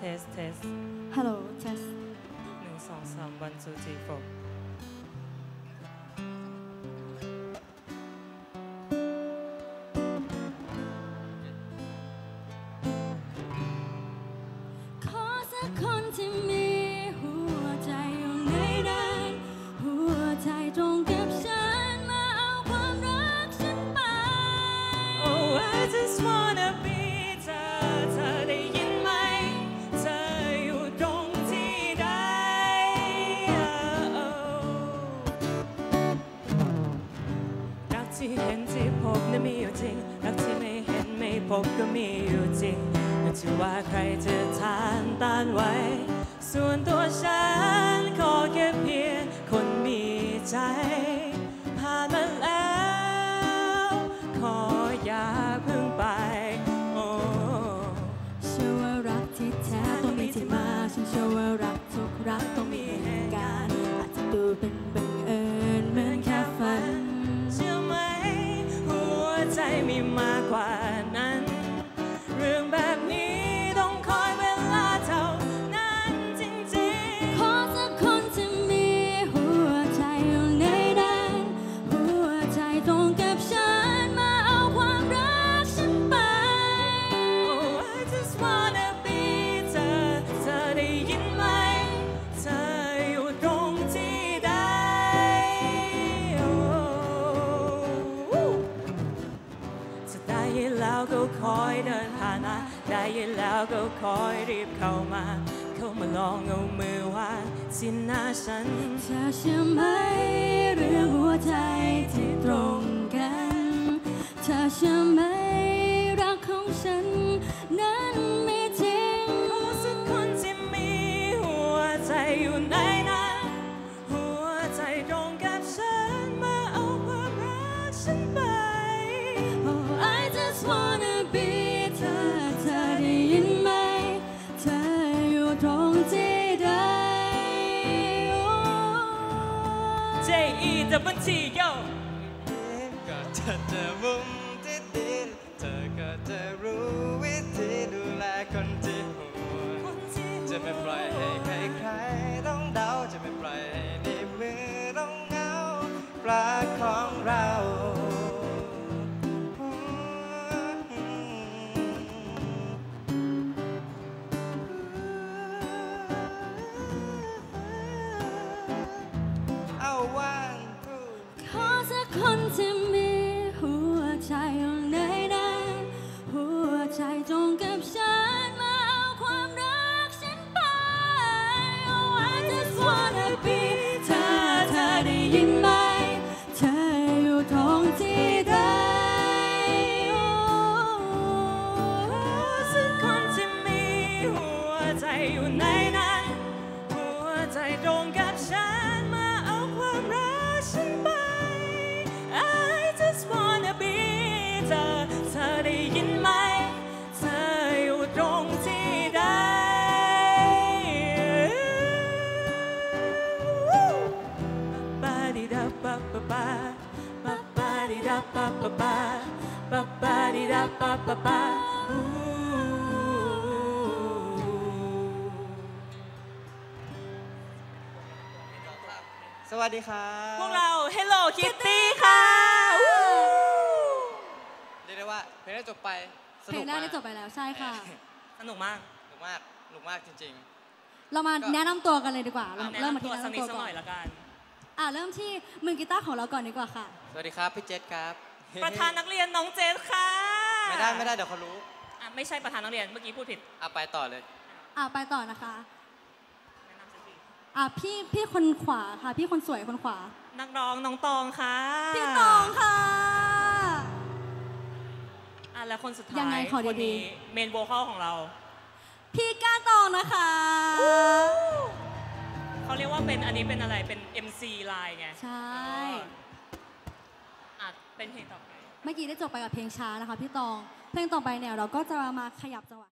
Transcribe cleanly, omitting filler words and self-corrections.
test Hello test 1 2 3 1 2 3 4 คนที่มีหัวใจอยู่ในนั้นหัวใจตรงกับฉันมาเอาความรักฉันไป Oh I just wanna be เธอได้ยินไหมเธออยู่ตรงที่ใดรักที่เห็นที่พบนั้นมีอยู่จริงรักที่ไม่เห็นไม่พบก็มีอยู่จริงจะว่าใครจะทานต้านไว้ส่วนตัวฉันขอแค่เพียงคนมีใจผ่านมาแล้วขออย่าเพิ่งไปโอ้เชื่อว่ารักที่แท้ต้องมีที่มาฉันเชื่อว่ารักทุกรักต้องมีเหตุการณ์อาจจะดูเป็นบังเอิญเหมือนแค่ฝันเชื่อไหมหัวใจมีมากกว่านั้นเรื่องแบบนี้ต้องคอยเวลาเท่านั้นจริงๆขอสักคนที่มีหัวใจอยู่ในนั้นหัวใจตรงกับฉันมาเอาความรักฉันไป Oh I just wanna be เธอได้ยินไหมเธออยู่ตรงที่ใดจะได้ยินแล้วก็คอยเดินผ่านมาได้ยินแล้วก็คอยรีบเข้ามาลองเอามือวางที่หน้าฉันเธอเชื่อไหมเรื่องหัวใจที่ตรงกันเธอเชื่อไหมรักของฉันนั้นไม่จริงขอสักคนที่มีหัวใจอยู่ในนั้นหัวใจตรงกับฉันมาเอาความรักฉันไป Oh I just wanna be เธอได้ยินไหมเธออยู่ตรงที่ใด J-E-double-T yo ก็จะเจอมุมที่ดีเธอก็จะรู้วิธีดูแลคนที่ห่วงจะไม่ปล่อยให้ใครๆต้องเดาจะไม่ปล่อยให้ในมือต้องเหงาปลาของเราเอาวันขอสักคนที่มีหัวใจอยู่ในนั้นหัวใจตรงกับฉันมาเอาความรักฉันไป Oh I just wanna be เธอได้ยินไหมเธออยู่ตรงที่ใดสักคนที่มีหัวใจอยู่ในนั้นหัวใจตรงกับฉันมาเอาความรักฉันไป I just wanna be เธอได้ยินไหมเธออยู่ตรงที่ใดบาดิดาบาบาบาบาดิดาบาบาบาบาดิดาบาบาบาสวัสดีครับพวกเรา Hello Kitty ค่ะเรียกได้ว่าเพลงได้จบไปสเพลนุงกแรกมากได้จบไปแล้วใช่ค่ะสนุกมากสนุกมากสนุกมากจริงเรามาแนะนำตัวกันเลยดีกว่าเราเริ่มมาที่ตัวแนะสักนินำดตัวสักก่หอน่อน ยละกันเริ่มที่มือกีตาร์ของเราก่อนดีกว่าค่ะสวัสดีครับพี่เจษครับประธานนักเรียนน้องเจสค่ะไม่ได้เดี๋ยวเขารู้ไม่ใช่ประธานนักเรียนเมื่อกี้พูดผิดไปต่อเลยไปต่อนะคะแนะนำสักทีพี่คนขวาค่ะพี่คนสวยคนขวานักร้องน้องตองค่ะพี่ตองค่ะแล้วคนสุดท้ายยังไงขอดีๆคนนี้เมนโวคอลของเราพี่ก้านตองนะคะเขาเรียกว่าเป็นอันนี้เป็นอะไรเป็น MC ไลน์ไงใช่เป็นเพลงต่อไปเมื่อกี้ได้จบไปกับเพลงช้านะคะพี่ตองเพลงต่อไปเนี่ยเราก็จะมาขยับจังหวะ